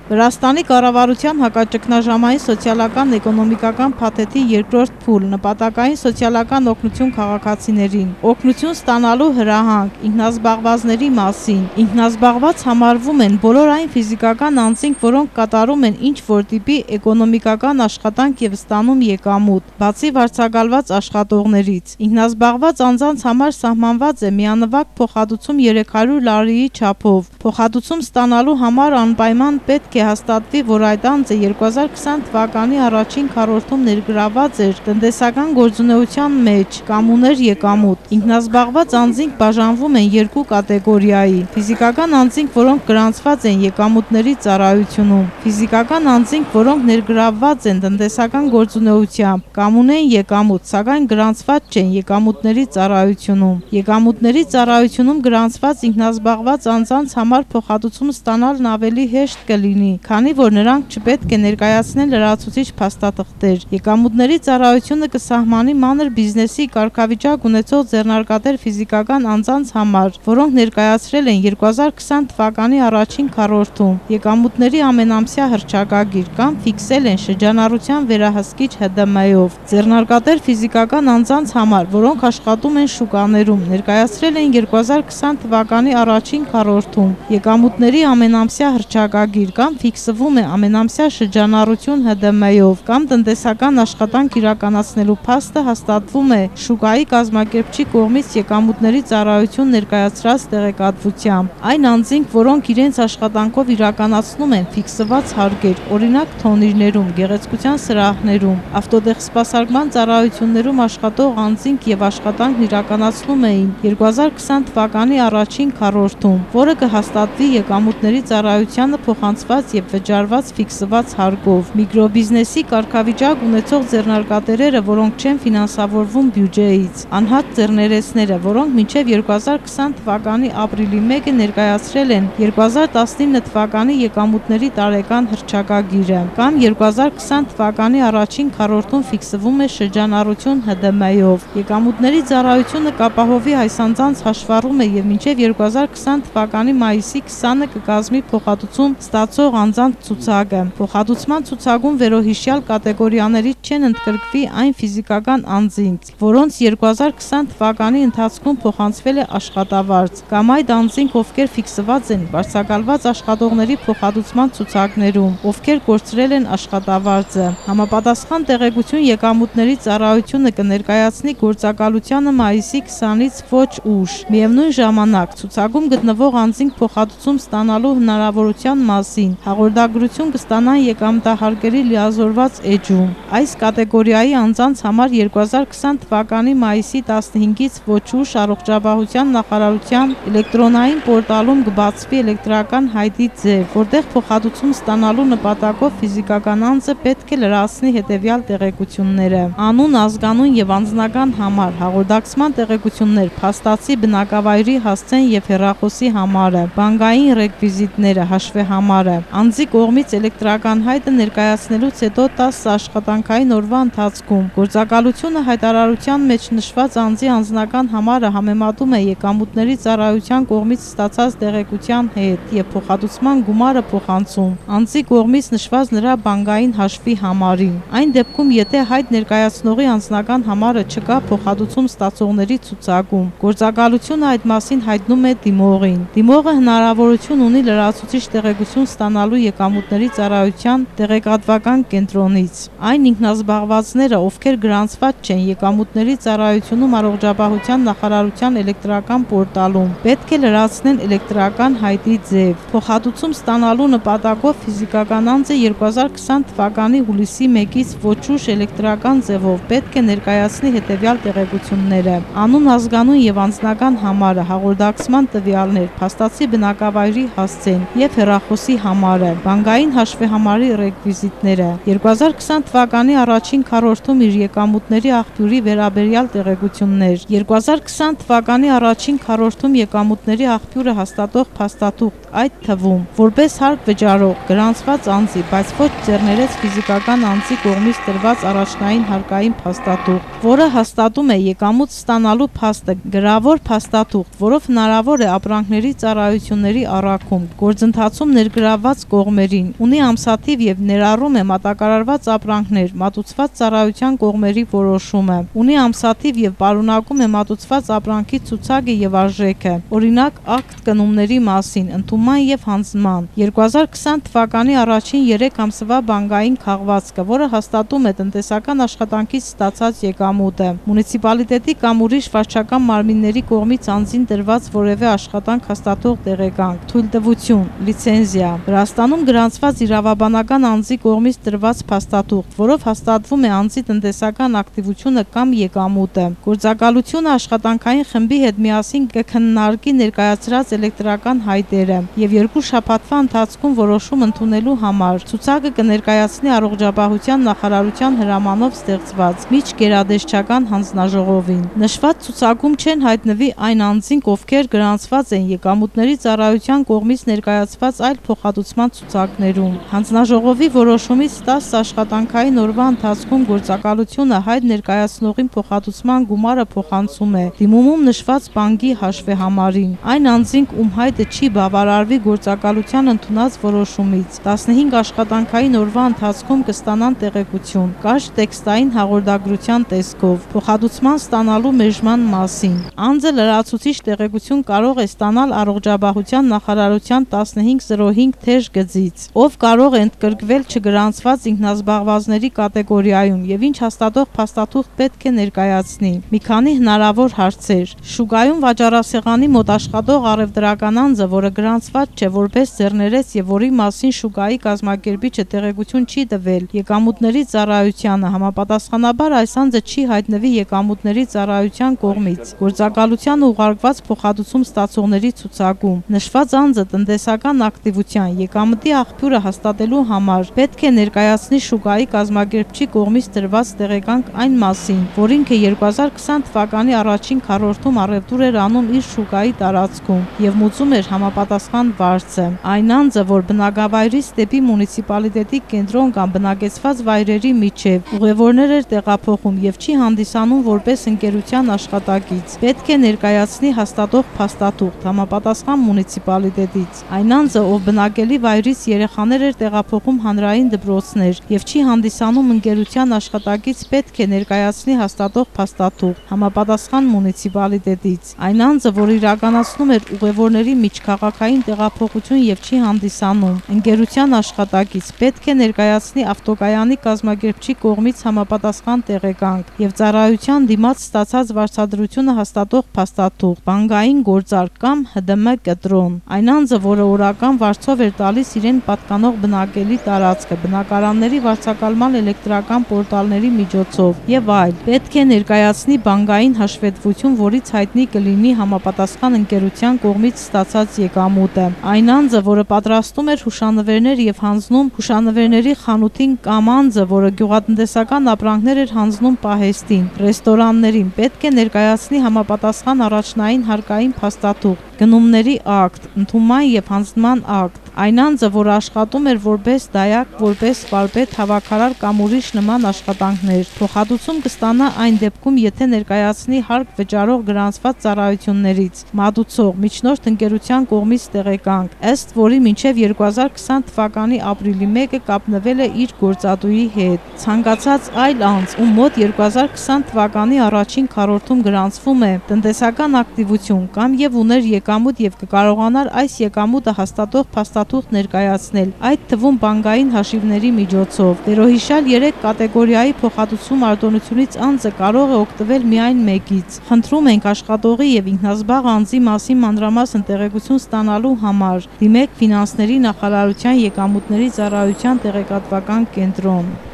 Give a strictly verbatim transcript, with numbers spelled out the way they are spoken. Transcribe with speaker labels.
Speaker 1: Վրաստանի կառավարության հակաճգնաժամային սոցիալական էկոնոմիկական փաթեթի երկրորդ փուլ նպատակային սոցիալական օգնություն քաղաքացիներին, օգնություն ստանալու հրահանգ, ինքնազբաղվածների մասին։ Ինքնազբաղված համարվում են բոլոր այն ֆիզիկական անձինք, որոնք կատարում են ինչ-որ տիպի էկոնոմիկական աշխատանք եւ ստանում եկամուտ, բացի վարձակալված աշխատողներից։ Ինքնազբաղված անձանց համար սահմանված է միանվագ փոխհատուցում երեք հարյուր լարիի չափով։ Փոխհատուցում ստանալու համար անպայման պետք է հաստատվի, որ այդ անձը երկու հազար քսան թվականի առաջին քառորդում ներգրավված էր տնտեսական գործունեության մեջ կամ ուներ եկամուտ։ Ինքնազբաղված անձինք բաժանվում են երկու կատեգորիայի՝ ֆիզիկական անձինք, որոնք գրանցված են եկամուտների ծառայությունում, ֆիզիկական անձինք, որոնք ներգրավված են տնտեսական գործունեությամբ կամ ունեն եկամուտ, սակայն գրանցված չեն եկամուտների ծառայությունում։ Եկամուտների ծառայությունում գրանցված ինքնազբաղված անձանց համար փոխհատուցում ստանալն ավելի հեշտ կլինի, քանի որ նրանք չպետք է ներկայացնեն լրացուցիչ փաստաթղթեր։ Եկամուտների ծառայությունը կսահմանի մանր բիզնեսի կարգավիճակ ունեցող ձեռնարկատեր ֆիզիկական անձանց համար, որոնք ներկայացրել են երկու հազար քսան թվականի առաջին քառորդում եկամուտների ամենամսյա հռչակագիր կամ ֆիքսել են շրջանառության վերահսկիչ Հ D M-ով։ Ձեռնարկատեր ֆիզիկական անձանց համար, որոնք աշխատում են շուկաներում, ներկայացրել են երկու հազար քսան թվականի առաջին քառորդում եկամուտների ամենամսյա հռչակագիր կամ ֆիքսվում է ամենամսյա շրջանառություն Հ D M-ով կամ տնտեսական աշխատանք իրականացնելու փաստը հաստատվում է շուկայի կազմակերպչի կողմից եկամուտների ծառայություն ներկայացրած տեղեկատվությամբ։ Այն անձինք, որոնք իրենց աշխատանքով իրականացնում են ֆիքսված հարկեր, օրինակ թոնիրներում, գեղեցկության սրահներում, ավտոտեղսպասարկման ծառայություններում աշխատող անձինք եւ աշխատանքն իրականացնում էին երկու հազար քսան թվականի առաջին քառորդում, որը կհաստատվի եկամուտների ծառայությանը փոխանցված եւ վճարված ֆիքսված հարկով։ Միկրոբիզնեսի կարգավիճակ ունեցող ձեռնարկատերերը, որոնք չեն ֆինանսավորվում բյուջեից, անհատ ձեռներեցները, որոնք մինչև երկու հազար քսան թվականի ապրիլի մեկը ներկայացրել են երկու հազար տասնինը թվականի եկամուտների տարեկան հռչակագիրը, կամ երկու հազար քսան թվականի առաջին քառորդում ֆիքսվում է շրջանառություն Հ D M-ով։ Եկամուտների ծառայությունը կապահովի այս անձանց հաշվառումը եւ մինչև երկու հազար քսան թվականի մայիսի քսանը կկազմի փոխհատուցում ստացող անձանց ցուցակը։ Փոխհատուցման ցուցակում վերոհիշյալ կատեգորիաներից չեն ընդգրկվի այն ֆիզիկական անձինք, որոնց երկու հազար քսան թվականի ընթացքում փոխանցվել է աշխատավարձ, կամ այդ անձինք, ովքեր ֆիքսված են վարձակալված աշխատողների փոխհատուցման ցուցակներում, ովքեր կորցրել են աշխատավարձը։ Համապատասխան տեղեկություն եկամուտների ծառայությունը կներկայացնի գործակալությանը մայիսի քսանից ոչ ուշ։ Միևնույն ժամանակ ցուցակում գտնվող անձինք փոխհատուցում ստանալու հնարավորության մասին հաղորդագրություն կստանան եկամտահարկերի լիազորված էջում։ Այս կատեգորիայի անձանց համար երկու հազար քսան թվականի մայիսի տասնհինգից ոչ ուշ առողջապահության նախարարության էլեկտրոնային պորտալում կբացվի էլեկտրական հայտի ձև, որտեղ փոխհատուցում ստանալու նպատակով ֆիզիկական անձը պետք է լրացնի հետևյալ տեղեկությունները՝ անուն, ազգանուն եւ անձնական համար, հաղորդակցման տեղեկություններ, փաստացի բնակավայրի հասցեն եւ հեռախոսի համարը, բանկային ռեկվիզիտները, հաշվեհամարը։ Անձի կողմից էլեկտրական հայտը ներկայացնելուց հետո տասը աշխատանքային օրվա ընթացքում գործակալությունը հայտարարության մեջ նշված անձի անձնական համարը համեմատում է եկամուտների ծառայության կողմից ստացած տեղեկության հետ եւ փոխհատուցման գումարը փոխանցում անձի կողմից նշված նրա բանկային հաշվի համարին։ Այն դեպքում, եթե հայտ ներկայացնողի անձնական համարը չկա փոխհատուցում ստացողների ցուցակում, գործակալությունը այդ մասին հայտնում է դիմողին։ Դիմողը հնարավորություն ունի լրացուցիչ տեղեկություն ստանալու եկամուտների ծառայության տեղեկատվական կենտրոնից։ Այն ինքնազբաղվածները, ովքեր գրանցված չեն եկամուտների ծառայությունում առողջապահության նախարարության էլեկտրական պորտալում, պետք է լրացնեն էլեկտրական հայտի ձև։ Փոխհատուցում ստանալու նպատակով ֆիզիկական անձը երկու հազար քսան թվականի հուլիսի մեկից ոչ ուշ էլեկտրական ձևով պետք է ներկայացնի հետևյալ տեղեկությունները՝ անուն, ազգանուն եւ անձնական համարը, հաղորդակցման տվյալներ, փաստացի բնակավայրի հասցեն եւ հեռախոսի համարը, բանկային հաշվեհամարի ռեկվիզիտները։ երկու հազար քսան թվականի առաջին քառորդում իր եկամուտների աղբյուրի վերաբերյալ տեղեկություններ։ երկու հազար քսան թվականի առաջին քառորդում եկամուտների աղբյուրը հաստատող փաստաթուղթ, այդ թվում որպես հարկ վճարող գրանցված անձի, բայց ոչ ձեռներեց ֆիզիկական անձի կողմից տրված առաջնային հարկային փաստաթուղթ, որը հաստատում է եկամուտ ստանալու փաստը, գրավոր փաստաթուղթ, որով հնարավոր է ապրանքների ծառայությունների առաքում, գործընթացում ներգրավված կազմված կողմերին, ունի ամսաթիվ եւ ներառում է մատակարարված ապրանքներ, մատուցված ծառայության կողմերի որոշումը, ունի ամսաթիվ եւ պարունակում է մատուցված ապրանքի ցուցակը եւ արժեքը, օրինակ ակտ գնումների մասին, ընդունման եւ հանձնման, երկու հազար քսան թվականի առաջին երեք ամսվա բանկային քաղվածքը, որը հաստատում է տնտեսական աշխատանքից ստացած եկամուտը, մունիցիպալիտետի կամ ուրիշ վարչական մարմինների կողմից անձին տրված որևէ աշխատանք հաստատող տեղեկանք, թույլտվություն, լիցենզիա, Վրաստանում գրանցված իրավաբանական անձի կողմից տրված փաստաթուղթ, որով հաստատվում է անձի տնտեսական ակտիվությունը կամ եկամուտը, գործակալությունը աշխատանքային խմբի հետ միասին կքննարկի ներկայացրած էլեկտրական հայտերը եւ երկու շաբաթվա ընթացքում որոշում ընդունելու համար ցուցակը կներկայացնի առողջապահության նախարարության հրամանով ստեղծված միջգերադեսչական հանձնաժողովին։ Նշված ցուցակում չեն հայտնվի այն անձինք, ովքեր գրանցված են եկամուտների ծառայության կողմից ներկայացված այլ փոխհատուցման ցուցակներում։ Հանձնաժողովի որոշումից տասը աշխատանքային օրվա ընթացքում գործակալությունը հայտ ներկայացնողին փոխհատուցման գումարը փոխանցում է դիմումում նշված բանկի հաշվեհամարին։ Այն անձինք, ում հայտը չի բավարարվի գործակալության ընդունած որոշումից, տասնհինգ աշխատանքային օրվա ընթացքում կստանան տեղեկություն կարճ տեքստային հաղորդագրության տեսքով փոխհատուցման ստանալու մեժման մասին։ Անձը լրացուցիչ տեղեկություն կարող է ստանալ առողջապահության նախարարության տասնհինգ զրո հինգ թեժ գծից, ով կարող է ընդգրկվել չգրանցված ինքնազբաղվածների կատեգորիայում եւ ինչ հաստատող փաստաթուղթ պետք է ներկայացնի։ Մի քանի հնարավոր հարցեր։ Շուկայում վաճառասեղանի մոտ աշխատող առևտրական անձը, որը գրանցված չէ որպես ձեռներեց եւ որի մասին շուկայի կազմակերպիչը տեղեկություն չի տվել եկամուտների ծառայությանը, համապատասխանաբար այս անձը չի հայտնվի եկամուտների ծառայության կողմից գործակալությանը ուղարկված փոխհատուցում ստացողների ցուցակում։ Նշված անձը տնտեսական ակտիվության եկամտի աղբյուրը հաստատելու համար պետք է ներկայացնի շուկայի կազմակերպչի կողմից տրված տեղեկանք այն մասին, որ ինքը երկու հազար քսան թվականի առաջին քառորդում առևտուր էր անում իր շուկայի տարածքում եւ մուծում էր համապատասխան վարձը։ Այն անձը, որ բնակավայրից դեպի մունիցիպալիտետի կենտրոն կամ բնակեցված վայրերի միջև ուղևորներ էր տեղափոխում եւ չի հանդիսանում որպես ընկերության աշխատակից, պետք է ներկայացնի հաստատող փաստաթուղթ համապատասխան մունիցիպալիտետից։ Այն անձը, ով բնակելի վայրից երեխաներ էր տեղափոխում հանրային դպրոցներ եւ չի հանդիսանում ընկերության աշխատակից, պետք է ներկայացնի հաստատող փաստաթուղթ համապատասխան մունիցիպալիտետից։ Այն անձը, որ իրականացնում էր ուղևորների միջքաղաքային տեղափոխություն եւ չի հանդիսանում ընկերության աշխատակից, պետք է ներկայացնի ավտոկայանի կազմակերպչի կողմից համապատասխան տեղեկանք եւ ծառայության դիմաց ստացած վարձատրությունը հաստատող փաստաթուղթ, բանկային գործարք կամ Հ Դը Մը կտրոն։ Այն անձը, որը օրական վարձով էր տալիս իրեն պատկանող բնակելի տարածքը բնակարանների վարձակալման էլեկտրական պորտալների միջոցով եւ այլ, պետք է ներկայացնի բանկային հաշվետվություն, որից հայտնի կլինի համապատասխան ընկերության կողմից ստացած եկամուտը։ Այն անձը, որը պատրաստում էր հուշանվերներ եւ հանձնում հուշանվերների խանութին կամ անձը, որը գյուղատնտեսական ապրանքներ էր հանձնում պահեստին, ռեստորաններին, պետք է ներկայացնի համապատասխան առաջնային հարկային փաստաթուղթ, գնումների ակտ, ընդունման եւ հանձնման ակտ։ Այն անձը, որը աշխատում էր որպես դայակ, որպես վարպետ, հավաքարար կամ ուրիշ նման աշխատանքներ, փոխհատուցում կստանա այն դեպքում, եթե ներկայացնի հարկ վճարող գրանցված ծառայություններից մատուցող միջնորդ ընկերության կողմից տեղեկանք, ըստ որի մինչև երկու հազար քսան թվականի ապրիլի մեկը կապնվել է իր գործատուի հետ։ Ցանկացած այլ անձ, ում մոտ երկու հազար քսան թվականի առաջին քառորդում գրանցվում է տնտեսական ակտիվություն կամ եւ ուներ եկամուտ եւ կկարողանար այս եկամուտը հաստատող փաստաթուղթ ներկայացնել, այդ թվում բանկային հաշիվների միջոցով։ Վերոհիշյալ երեք կատեգորիայի փոխհատուցում արտոնությունից անձը կարող է օգտվել միայն մեկից։ Խնդրում ենք աշխատողի եւ ինքնազբաղ անձի մասին մանրամասն տեղեկություն ստանալու համար դիմեք ֆինանսների նախարարության եկամուտների ծառայության տեղեկատվական կենտրոն։